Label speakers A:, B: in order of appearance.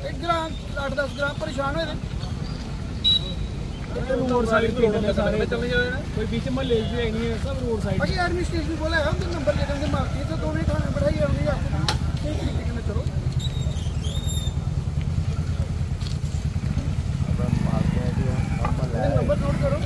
A: 1 ग्राम 8-10 ग्राम परेशान हुए
B: road side पे सारे चले जाए ना कोई बीच में ले भी नहीं है सब रोड साइड
A: बाकी एडमिनिस्ट्रेशन बोला है उनके नंबर लेकर उनके मारती है तो दोनों ही थाने बढ़ाई है उन्हें आपको सही तरीके से करो नंबर नोट करो